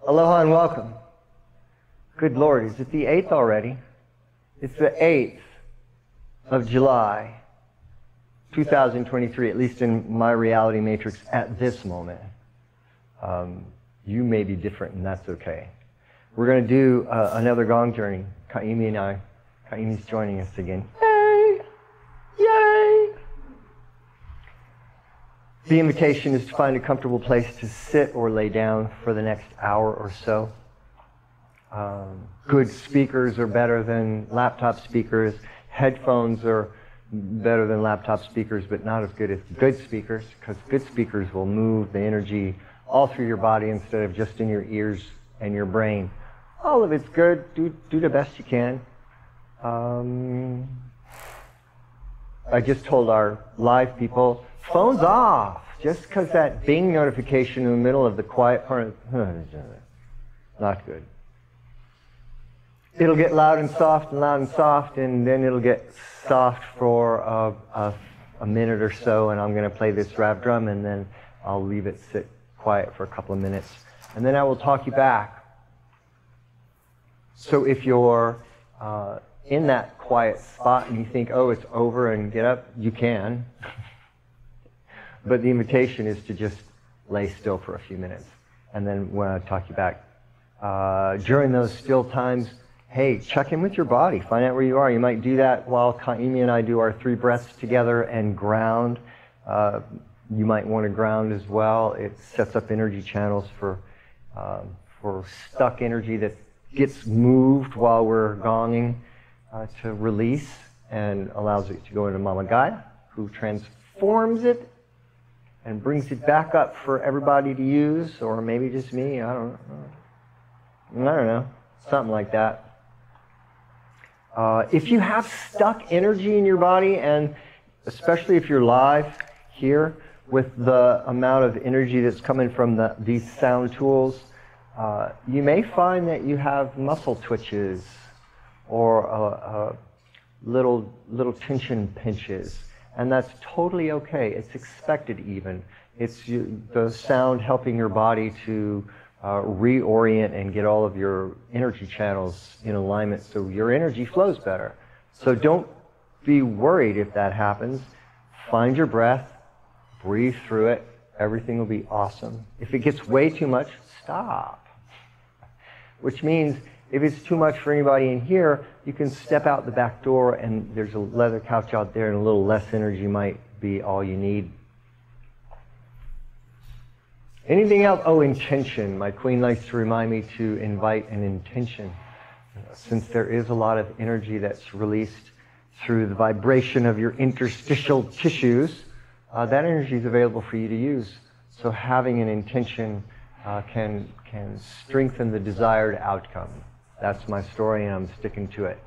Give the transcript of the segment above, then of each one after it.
Aloha and welcome. Good Lord, is it the 8th already? It's the 8th of July, 2023, at least in my reality matrix at this moment. You may be different, and that's okay. We're going to do another gong journey. Kaimi and I. Kaimi's joining us again. Yay! Yay! The invitation is to find a comfortable place to sit or lay down for the next hour or so. Good speakers are better than laptop speakers. Headphones are better than laptop speakers, but not as good as good speakers, because good speakers will move the energy all through your body instead of just in your ears and your brain. All of it's good. Do the best you can. I just told our live people, phones off. Just because that bing notification in the middle of the quiet part, not good. It'll get loud and soft and loud and soft, and then it'll get soft for a minute or so, and I'm going to play this rap drum, and then I'll leave it sit quiet for a couple of minutes. And then I will talk you back. So if you're in that quiet spot and you think, oh, it's over and get up, you can. But the invitation is to just lay still for a few minutes. And then when I talk you back, during those still times, hey, check in with your body. Find out where you are. You might do that while Kaimi and I do our 3 breaths together and ground. You might want to ground as well. It sets up energy channels for stuck energy that gets moved while we're gonging to release, and allows it to go into Mama Gaia, who transforms it and brings it back up for everybody to use, or maybe just me, I don't know, something like that. If you have stuck energy in your body, and especially if you're live here, with the amount of energy that's coming from these sound tools, you may find that you have muscle twitches or little tension pinches. And that's totally okay. It's expected even. It's the sound helping your body to reorient and get all of your energy channels in alignment so your energy flows better. So don't be worried if that happens. Find your breath, breathe through it. Everything will be awesome. If it gets way too much, stop. Which means if it's too much for anybody in here, you can step out the back door, and there's a leather couch out there, and a little less energy might be all you need. Anything else? Oh, intention. My queen likes to remind me to invite an intention. Since there is a lot of energy that's released through the vibration of your interstitial tissues, that energy is available for you to use. So having an intention can strengthen the desired outcome. That's my story, and I'm sticking to it.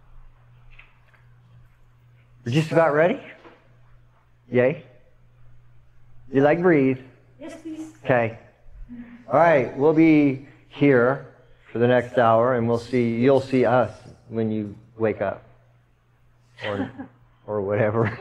We're just about ready? Yay? You like breathe? Yes, please. Okay. All right, we'll be here for the next hour, and you'll see us when you wake up. Or whatever.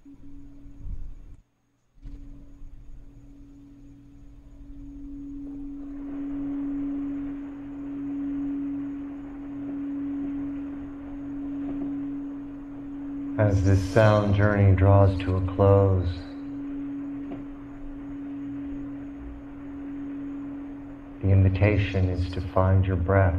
As this sound journey draws to a close, the invitation is to find your breath.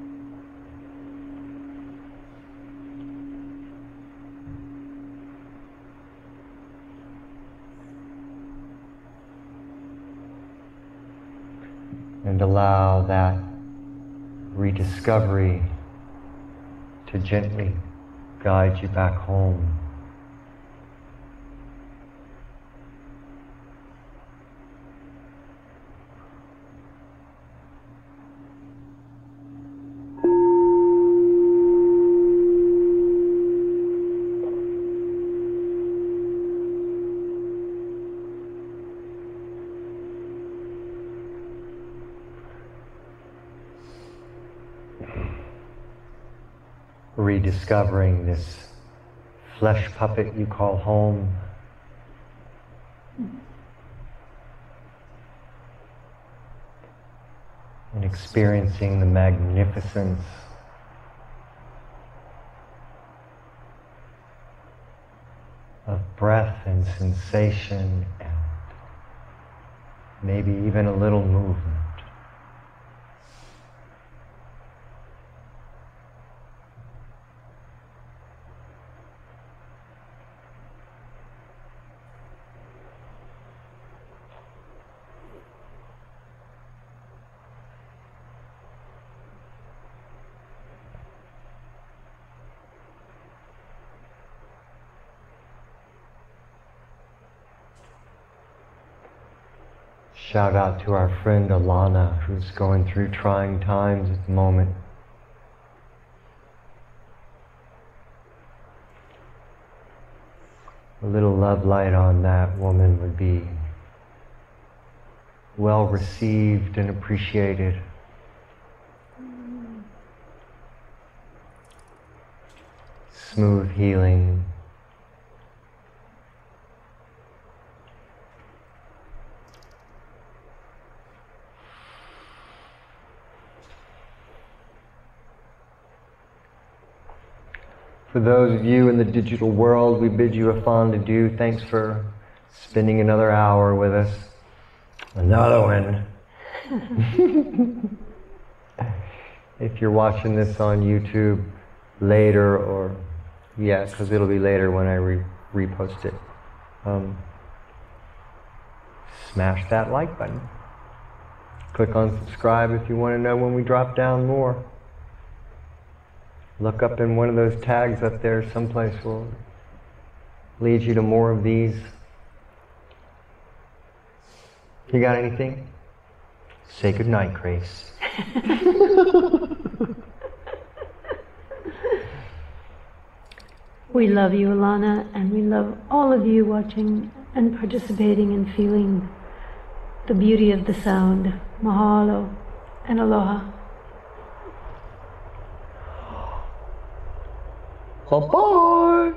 And allow that rediscovery to gently guide you back home. Rediscovering this flesh puppet you call home. And experiencing the magnificence of breath and sensation and maybe even a little movement. Shout out to our friend Alana, who's going through trying times at the moment. A little love light on that woman would be well received and appreciated. Smooth healing. For those of you in the digital world, we bid you a fond adieu. Thanks for spending another hour with us. Another one. If you're watching this on YouTube later, or yeah, because it'll be later when I repost it, smash that like button. Click on subscribe if you want to know when we drop down more. Look up in one of those tags up there someplace will lead you to more of these. You got anything? Say goodnight, Grace. We love you, Alana, and we love all of you watching and participating and feeling the beauty of the sound. Mahalo and aloha. Bye-bye.